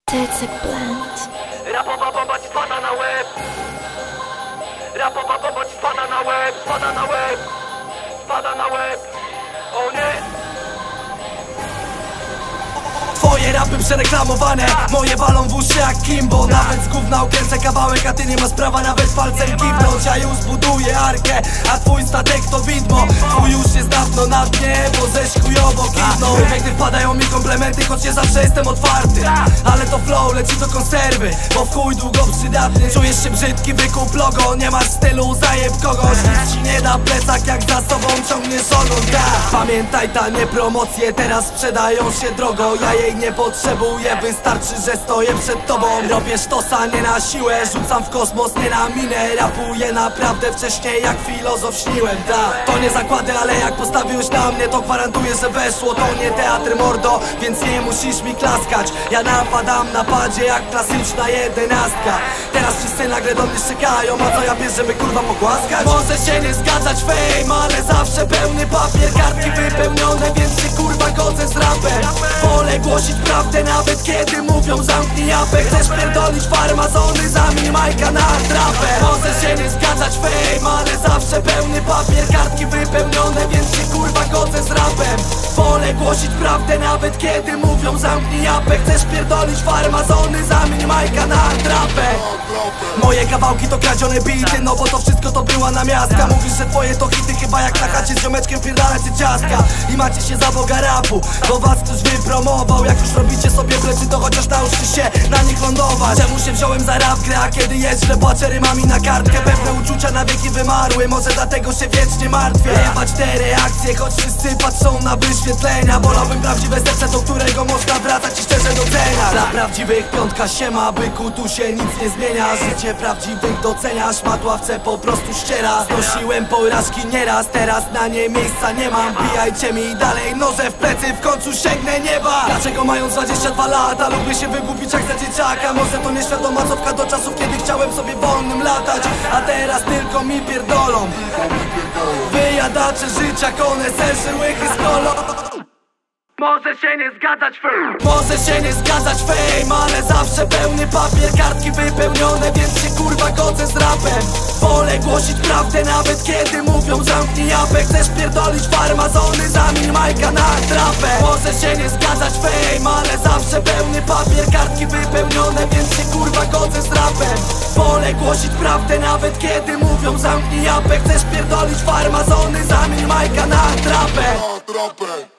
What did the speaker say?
Tycek Blend. Rapowa bomba ci spada na łeb. Rapowa bomba ci spada na łeb. Spada na łeb. Spada na łeb. O nie. Twoje rapy przereklamowane, moje walą w uszy jak Kimbo. Nawet z gówna ukręcę kawałek, a ty nie masz prawa nawet palcem kiwnąć. Ja już buduję arkę, a twój statek to widmo. Twój już jest dawno na dnie, bo ześ chujowo kiwnął. Gdy wpadają mi komplementy, choć nie zawsze jestem otwarty. Ale to flow leci do konserwy, bo w chuj długo przydatny. Czujesz się brzydki, wykup logo, nie masz stylu, zajeb kogoś. Nic ci nie da plecak, jak za sobą ciągniesz ogon. Pamiętaj, tanie promocje teraz sprzedają się drogo. Ja jej nie potrzebuję, wystarczy, że stoję przed tobą. Robię sztosa nie na siłę, rzucam w kosmos nie na minę. Rapuję naprawdę wcześniej jak filozof śniłem, To nie zakłady, ale jak postawiłeś na mnie, to gwarantuję, że weszło. To nie teatr mordo, więc nie musisz mi klaskać. Ja napadam na padzie jak klasyczna 11. Teraz wszyscy nagle do mnie czekają, a co ja wiesz, żeby kurwa pogłaskać? Może się nie zgadzać fame, ale zawsze pełny papier, kartki wypełnione, więc się kurwa godzę z rapem. Wolę głosić prawdę nawet kiedy mówią zamknij japę. Chcesz pierdolić farmazony, zamień majka na trapę. Może się nie zgadzać fame, ale zawsze pełny papier, kartki wypełnione, więc się kurwa godzę z rapem. Wolę głosić prawdę nawet kiedy mówią zamknij japę. Chcesz pierdolić farmazony, zamień majka na trapę. Moje kawałki to kradzione bity, no bo to wszystko to była namiastka. Mówisz, że twoje to hity, chyba jak na chacie z ziomeczkiem pierdalacie ciastka. I macie się za boga rapu, bo was ktoś wypromował. Jak już robicie sobie plecy, to chociaż nauczcie się na nich lądować. Czemu się wziąłem za rap grę, a kiedy jest źle, płaczę rymami na kartkę. Pewne uczucia na wieki wymarły, może dlatego się wiecznie martwię. Jebać te reakcje, choć wszyscy patrzą na wyświetlenia. Wolałbym prawdziwe serce, do którego można wracać i szczerze doceniać. Dla prawdziwych piątka siema, byku, tu się nic nie zmienia. Życie prawdziwych doceniasz, matławce po prostu ściera. Znosiłem porażki nieraz, teraz na nie miejsca nie mam. Bijajcie mi dalej noże w plecy, w końcu sięgnę nieba. Dlaczego mając 22 lata lubię się wygłupić jak za dzieciaka? Może to nieświadoma cofka do czasów, kiedy chciałem sobie wolnym latać, a teraz tylko mi pierdolą. Wyjadacze życia, koneserzy, łychy z kolą. Może się nie zgadzać fame, może się nie zgadzać fame, ale zawsze pełny papier, kartki wypełnione, więc się kurwa godzę z rapem. Wolę głosić prawdę nawet kiedy mówią zamknij japę. Chcesz pierdolić farmazony, zamień majka na trapę. Może się nie zgadzać fame, ale zawsze pełny papier, kartki wypełnione, więc się kurwa godzę z rapem. Wolę głosić prawdę nawet kiedy mówią zamknij japę. Chcesz pierdolić farmazony, zamień majka na trapę.